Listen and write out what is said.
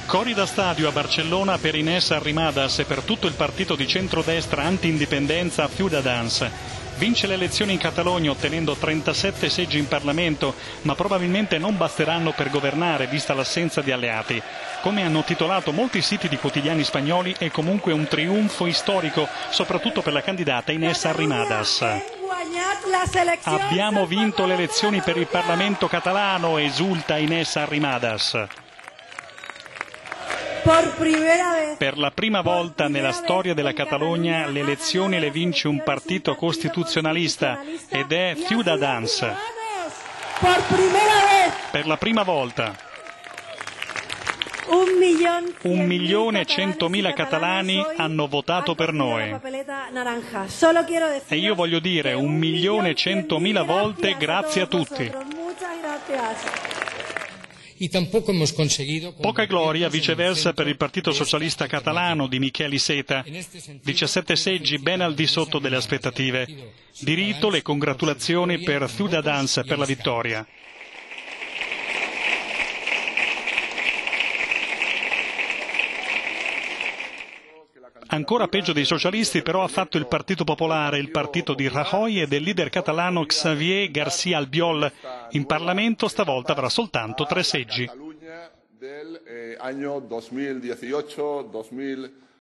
Corrida stadio a Barcellona per Inés Arrimadas e per tutto il partito di centrodestra anti-indipendenza Ciudadans. Vince le elezioni in Catalogna ottenendo 37 seggi in Parlamento, ma probabilmente non basteranno per governare vista l'assenza di alleati. Come hanno titolato molti siti di quotidiani spagnoli, è comunque un trionfo storico, soprattutto per la candidata Inés Arrimadas. Abbiamo vinto le elezioni per il Parlamento catalano, esulta Inés Arrimadas. Per la prima volta nella storia della Catalogna le elezioni le vince un partito costituzionalista ed è Ciudadans. Per la prima volta. 1.100.000 catalani hanno votato per noi. E io voglio dire 1.100.000 volte grazie a tutti. Poca gloria, viceversa, per il Partito Socialista Catalano di Miquel Iceta. 17 seggi ben al di sotto delle aspettative. Di rito le congratulazioni per Ciudadans per la vittoria. Ancora peggio dei socialisti però ha fatto il Partito Popolare, il partito di Rajoy e del leader catalano Xavier García Albiol. In Parlamento stavolta avrà soltanto 3 seggi.